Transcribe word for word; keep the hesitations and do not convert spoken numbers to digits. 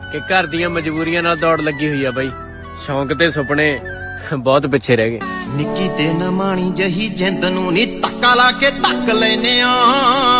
कि घर दियां मजबूरियां नाल दौड़ लगी हुई है बई। शौक ते सुपने बहुत पिछे रह गए। निक्की ते न माणी जही जिंद नूं नी धक्का ला के धक लैने आ।